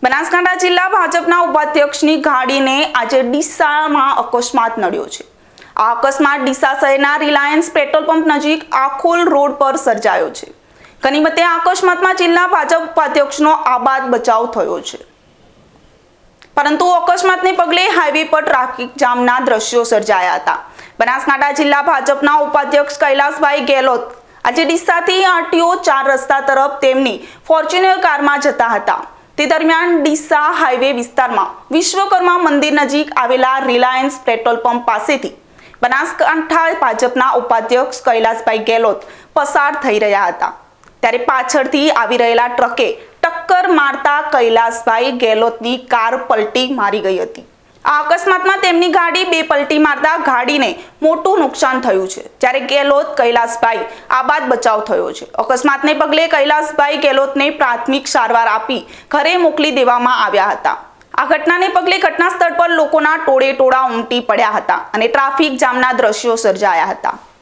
બનાસકાંઠા જિલ્લા ભાજપના ઉપાધ્યક્ષની ગાડીને આજે ડીસામાં અકસ્માત નડ્યો છે। આ અકસ્માત ડીસા શહેરના રિલાયન્સ પેટ્રોલ પંપ નજીક આખોલ રોડ પર સર્જાયો છે। ગનીમતે આ અકસ્માતમાં જિલ્લા ભાજપ ઉપાધ્યક્ષનો આબાદ બચાવ થયો છે, પરંતુ અકસ્માતને પગલે હાઈવે પર ટ્રાફિક જામના દ્રશ્યો સર્જાયા હતા। બનાસકાંઠા જિલ્લા ભાજપના ઉપાધ્યક્ષ કૈલાસભાઈ ગેહલોત આજે ડીસાથી આરટીઓ 4 રસ્તા તરફ તેમની ફોર્ચ્યુનર કારમાં જતા હતા। તે દરમિયાન ડીસા હાઈવે વિસ્તારમાં વિશ્વકર્મા મંદિર નજીક આવેલા રિલાયન્સ પેટ્રોલ પંપ પાસેથી બનાસકાંઠા ભાજપના ઉપાધ્યક્ષ કૈલાસભાઈ ગેહલોત પસાર થઈ રહ્યા હતા, ત્યારે પાછળથી આવી રહેલા ટ્રકે ટક્કર મારતા કૈલાસભાઈ ગેહલોતની કાર પલટી મારી ગઈ હતી। આ અકસ્માતમાં તેમની ગાડી બે પલટી મારતા ગાડીને મોટું નુકસાન થયું છે, જ્યારે ગેહલોત કૈલાસભાઈ આબાદ બચાવ થયો છે। અકસ્માતને પગલે કૈલાસભાઈ ગેહલોતને પ્રાથમિક સારવાર આપી ઘરે મોકલી દેવામાં આવ્યા હતા। આ ઘટનાને પગલે ઘટના સ્થળ પર લોકોના ટોળે ટોળા ઉમટી પડ્યા હતા અને ટ્રાફિક જામના દ્રશ્યો સર્જાયા હતા।